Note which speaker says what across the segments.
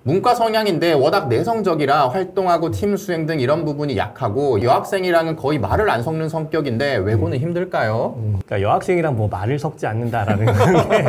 Speaker 1: 문과 성향인데 워낙 내성적이라 활동하고 팀 수행 등 이런 부분이 약하고 여학생이랑은 거의 말을 안 섞는 성격인데 외고는 힘들까요?
Speaker 2: 그러니까 여학생이랑 뭐 말을 섞지 않는다라는 게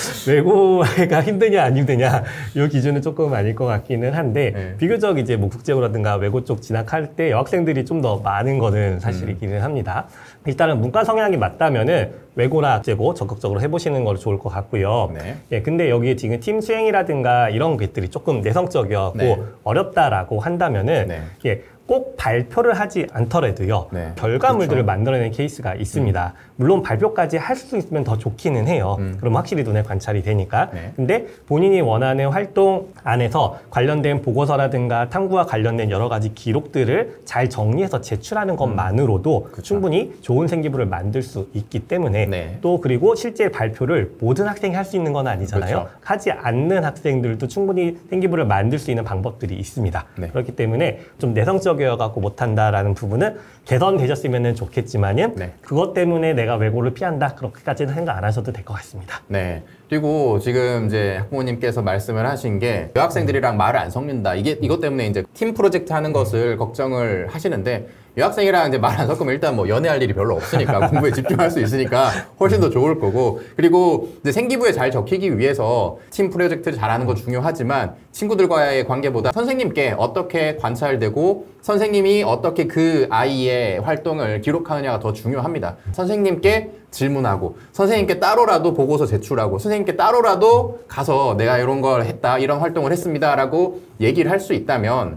Speaker 2: 외고가 힘드냐 안 힘드냐 이 기준은 조금 아닐 것 같기는 한데
Speaker 1: 네.
Speaker 2: 비교적 이제 뭐 국제고라든가 외고 쪽 진학할 때 여학생들이 좀 더 많은 거는 사실이기는 합니다. 일단은 문과 성향이 맞다면은 외고나 국제고 적극적으로 해보시는 걸 좋을 것 같고요.
Speaker 1: 네.
Speaker 2: 예, 근데 여기 지금 팀 수행이라든가 이런 것들이 조금 내성적이었고
Speaker 1: 네.
Speaker 2: 어렵다라고 한다면은
Speaker 1: 네.
Speaker 2: 예, 꼭 발표를 하지 않더라도요.
Speaker 1: 네.
Speaker 2: 결과물들을
Speaker 1: 그렇죠.
Speaker 2: 만들어내는 케이스가 있습니다. 물론 발표까지 할 수 있으면 더 좋기는 해요. 그럼 확실히 눈에 관찰이 되니까.
Speaker 1: 네.
Speaker 2: 근데 본인이 원하는 활동 안에서 관련된 보고서라든가 탐구와 관련된 여러 가지 기록들을 잘 정리해서 제출하는 것만으로도
Speaker 1: 그쵸.
Speaker 2: 충분히 좋은 생기부를 만들 수 있기 때문에
Speaker 1: 네.
Speaker 2: 또 그리고 실제 발표를 모든 학생이 할 수 있는 건 아니잖아요.
Speaker 1: 그렇죠.
Speaker 2: 하지 않는 학생들도 충분히 생기부를 만들 수 있는 방법들이 있습니다.
Speaker 1: 네.
Speaker 2: 그렇기 때문에 좀 내성적이어갖고 못한다라는 부분은 개선되셨으면 좋겠지만은
Speaker 1: 네.
Speaker 2: 그것 때문에 내가 외고를 피한다 그렇게까지는 생각 안 하셔도 될 것 같습니다.
Speaker 1: 네. 그리고 지금 이제 학부모님께서 말씀을 하신 게 여학생들이랑 말을 안 섞는다. 이것 때문에 이제 팀 프로젝트 하는 것을 걱정을 하시는데 여학생이랑 이제 말 안 섞으면 일단 뭐 연애할 일이 별로 없으니까 공부에 집중할 수 있으니까 훨씬 더 좋을 거고 그리고 이제 생기부에 잘 적히기 위해서 팀 프로젝트를 잘하는 거 중요하지만 친구들과의 관계보다 선생님께 어떻게 관찰되고 선생님이 어떻게 그 아이의 활동을 기록하느냐가 더 중요합니다. 선생님께 질문하고 선생님께 따로라도 보고서 제출하고 선생님께 따로라도 가서 내가 이런 걸 했다 이런 활동을 했습니다 라고 얘기를 할 수 있다면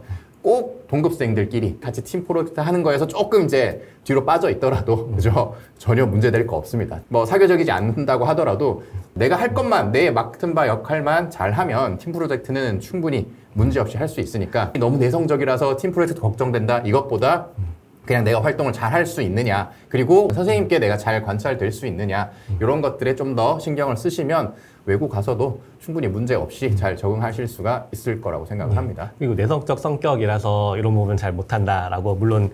Speaker 1: 꼭 동급생들끼리 같이 팀 프로젝트 하는 거에서 조금 이제 뒤로 빠져 있더라도 그죠? 전혀 문제될 거 없습니다. 뭐 사교적이지 않는다고 하더라도 내가 할 것만 내 맡은 바 역할만 잘하면 팀 프로젝트는 충분히 문제없이 할 수 있으니까 너무 내성적이라서 팀 프로젝트 걱정된다 이것보다 그냥 내가 활동을 잘 할 수 있느냐 그리고 선생님께 내가 잘 관찰될 수 있느냐 이런 것들에 좀 더 신경을 쓰시면 외국 가서도 충분히 문제 없이 잘 적응하실 수가 있을 거라고 생각을 합니다.
Speaker 2: 그리고 내성적 성격이라서 이런 부분 잘 못한다라고 물론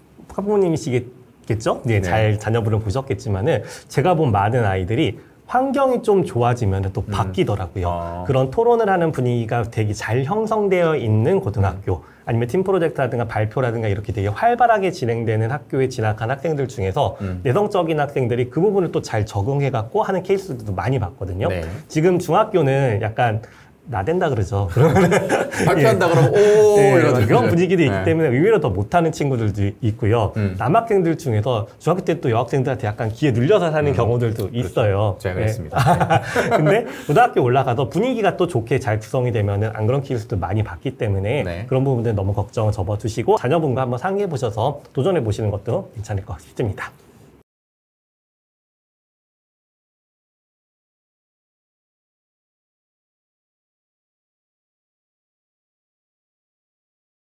Speaker 2: 학부모님이시겠죠? 네,
Speaker 1: 네.
Speaker 2: 잘 자녀분을 보셨겠지만은 제가 본 많은 아이들이 환경이 좀 좋아지면 또 바뀌더라고요. 그런 토론을 하는 분위기가 되게 잘 형성되어 있는 고등학교 아니면 팀 프로젝트라든가 발표라든가 이렇게 되게 활발하게 진행되는 학교에 진학한 학생들 중에서 내성적인 학생들이 그 부분을 또 잘 적응해갖고 하는 케이스들도 많이 봤거든요.
Speaker 1: 네.
Speaker 2: 지금 중학교는 약간 나댄다 그러죠.
Speaker 1: 발표한다 그러면 오
Speaker 2: 네,
Speaker 1: 이러죠.
Speaker 2: 그런 분위기도 있기
Speaker 1: 네.
Speaker 2: 때문에 의외로 더 못하는 친구들도 있고요. 남학생들 중에서 중학교 때 또 여학생들한테 약간 귀에 눌려서 사는 경우들도 있어요.
Speaker 1: 제가
Speaker 2: 네.
Speaker 1: 그랬습니다.
Speaker 2: 근데 고등학교 올라가서 분위기가 또 좋게 잘 구성이 되면은 안 그런 케이스도 많이 봤기 때문에
Speaker 1: 네.
Speaker 2: 그런 부분들 너무 걱정을 접어두시고 자녀분과 한번 상의해 보셔서 도전해 보시는 것도 괜찮을 것 같습니다.